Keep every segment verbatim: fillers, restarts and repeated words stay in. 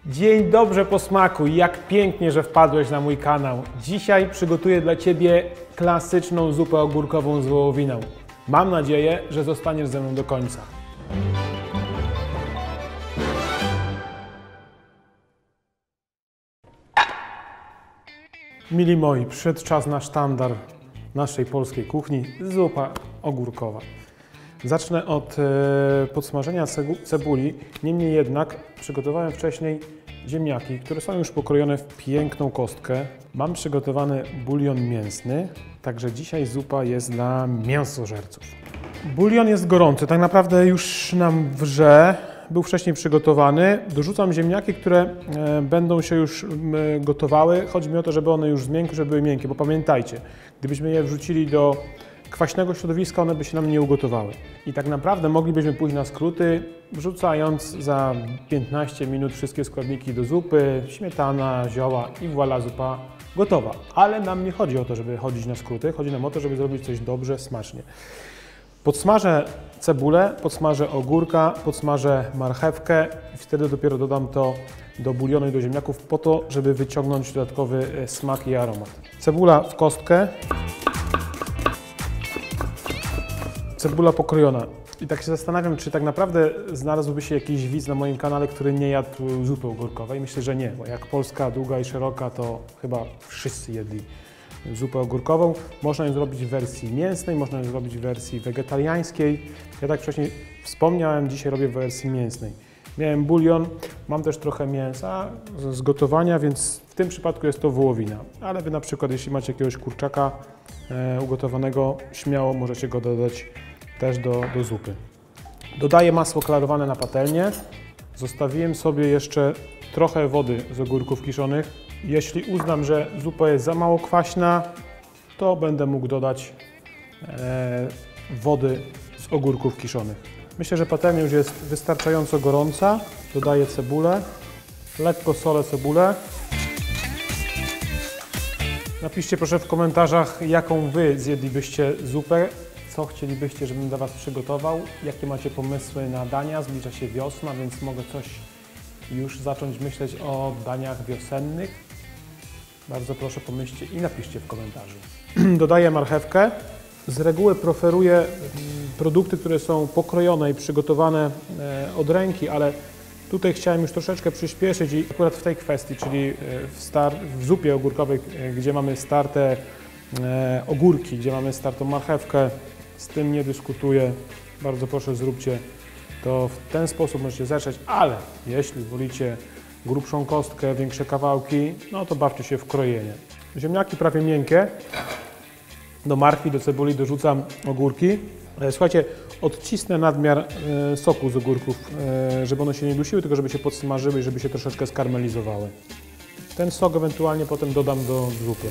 Dzień dobry po smaku, jak pięknie, że wpadłeś na mój kanał. Dzisiaj przygotuję dla Ciebie klasyczną zupę ogórkową z wołowiną. Mam nadzieję, że zostaniesz ze mną do końca. Mili moi, przyszedł czas na sztandar naszej polskiej kuchni, zupa ogórkowa. Zacznę od e, podsmażenia cebuli, niemniej jednak przygotowałem wcześniej ziemniaki, które są już pokrojone w piękną kostkę. Mam przygotowany bulion mięsny, także dzisiaj zupa jest dla mięsożerców. Bulion jest gorący, tak naprawdę już nam wrze, był wcześniej przygotowany. Dorzucam ziemniaki, które e, będą się już e, gotowały. Chodzi mi o to, żeby one już zmiękły, żeby były miękkie, bo pamiętajcie, gdybyśmy je wrzucili do kwaśnego środowiska, one by się nam nie ugotowały. I tak naprawdę moglibyśmy pójść na skróty, wrzucając za piętnaście minut wszystkie składniki do zupy, śmietana, zioła i voilà, zupa gotowa. Ale nam nie chodzi o to, żeby chodzić na skróty, chodzi nam o to, żeby zrobić coś dobrze, smacznie. Podsmażę cebulę, podsmażę ogórka, podsmażę marchewkę i wtedy dopiero dodam to do bulionu i do ziemniaków po to, żeby wyciągnąć dodatkowy smak i aromat. Cebula w kostkę. Cebula pokrojona. I tak się zastanawiam, czy tak naprawdę znalazłby się jakiś widz na moim kanale, który nie jadł zupy ogórkowej. Myślę, że nie, bo jak Polska długa i szeroka, to chyba wszyscy jedli zupę ogórkową. Można ją zrobić w wersji mięsnej, można ją zrobić w wersji wegetariańskiej. Ja tak wcześniej wspomniałem, dzisiaj robię w wersji mięsnej. Miałem bulion, mam też trochę mięsa z gotowania, więc w tym przypadku jest to wołowina. Ale Wy na przykład, jeśli macie jakiegoś kurczaka e, ugotowanego, śmiało możecie go dodać też do, do zupy. Dodaję masło klarowane na patelnię. Zostawiłem sobie jeszcze trochę wody z ogórków kiszonych. Jeśli uznam, że zupa jest za mało kwaśna, to będę mógł dodać e, wody z ogórków kiszonych. Myślę, że patelnia już jest wystarczająco gorąca. Dodaję cebulę, lekko solę cebulę. Napiszcie proszę w komentarzach, jaką Wy zjedlibyście zupę, co chcielibyście, żebym dla Was przygotował, jakie macie pomysły na dania. Zbliża się wiosna, więc mogę coś już zacząć myśleć o daniach wiosennych. Bardzo proszę, pomyślcie i napiszcie w komentarzu. Dodaję marchewkę. Z reguły preferuję produkty, które są pokrojone i przygotowane od ręki, ale tutaj chciałem już troszeczkę przyspieszyć i akurat w tej kwestii, czyli w, star w zupie ogórkowej, gdzie mamy starte ogórki, gdzie mamy startą marchewkę, z tym nie dyskutuję. Bardzo proszę, zróbcie to w ten sposób, możecie zacząć, ale jeśli wolicie grubszą kostkę, większe kawałki, no to bawcie się w krojenie. Ziemniaki prawie miękkie. Do marchwi, do cebuli dorzucam ogórki. Słuchajcie, odcisnę nadmiar soku z ogórków, żeby one się nie dusiły, tylko żeby się podsmażyły i żeby się troszeczkę skarmelizowały. Ten sok ewentualnie potem dodam do zupy.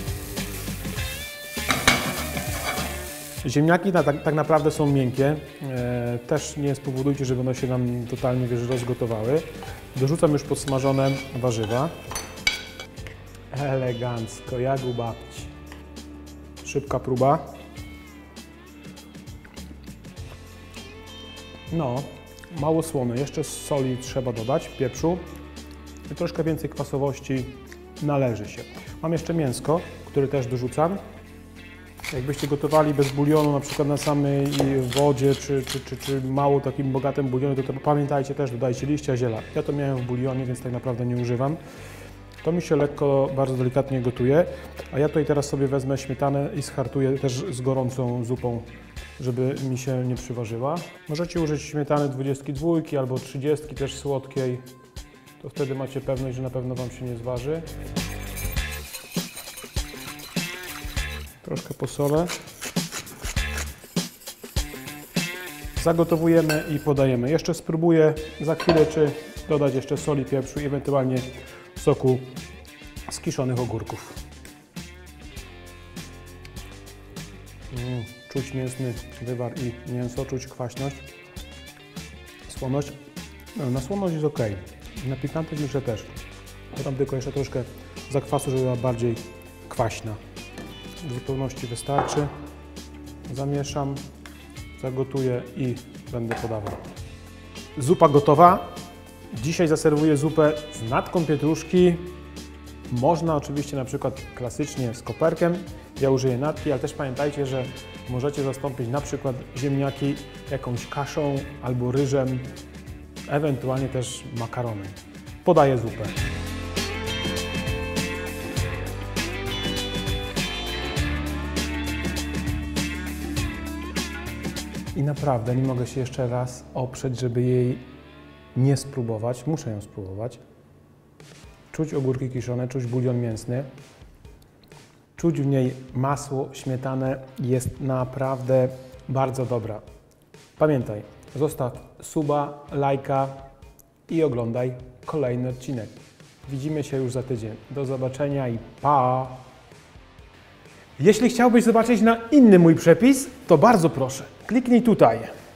Ziemniaki na, tak, tak naprawdę są miękkie. Też nie spowodujcie, żeby one się nam totalnie, wiesz, rozgotowały. Dorzucam już podsmażone warzywa. Elegancko, jak u babci. Szybka próba. No, mało słony. Jeszcze soli trzeba dodać, pieprzu i troszkę więcej kwasowości należy się. Mam jeszcze mięsko, które też dorzucam. Jakbyście gotowali bez bulionu, na przykład na samej wodzie, czy, czy, czy, czy mało takim bogatym bulionie, to, to pamiętajcie też, dodajcie liścia ziela. Ja to miałem w bulionie, więc tak naprawdę nie używam. To mi się lekko, bardzo delikatnie gotuje, a ja tutaj teraz sobie wezmę śmietanę i schartuję też z gorącą zupą, żeby mi się nie przyważyła. Możecie użyć śmietany dwudziestki dwójki albo trzydziestki też słodkiej, to wtedy macie pewność, że na pewno Wam się nie zważy. Troszkę posolę. Zagotowujemy i podajemy. Jeszcze spróbuję za chwilę, czy dodać jeszcze soli, pieprzu i ewentualnie soku z kiszonych ogórków. Mm, czuć mięsny wywar i mięso, czuć kwaśność, słoność. No, na słoność jest ok. Na pikantność myślę też. Dodam tylko jeszcze troszkę zakwasu, żeby była bardziej kwaśna. W zupełności wystarczy. Zamieszam, zagotuję i będę podawał. Zupa gotowa. Dzisiaj zaserwuję zupę z natką pietruszki. Można oczywiście na przykład klasycznie z koperkiem. Ja użyję natki, ale też pamiętajcie, że możecie zastąpić na przykład ziemniaki jakąś kaszą albo ryżem, ewentualnie też makaronem. Podaję zupę. I naprawdę nie mogę się jeszcze raz oprzeć, żeby jej nie spróbować. Muszę ją spróbować. Czuć ogórki kiszone, czuć bulion mięsny. Czuć w niej masło, śmietanę. Jest naprawdę bardzo dobra. Pamiętaj, zostaw suba, lajka i oglądaj kolejny odcinek. Widzimy się już za tydzień. Do zobaczenia i pa! Jeśli chciałbyś zobaczyć na inny mój przepis, to bardzo proszę, kliknij tutaj.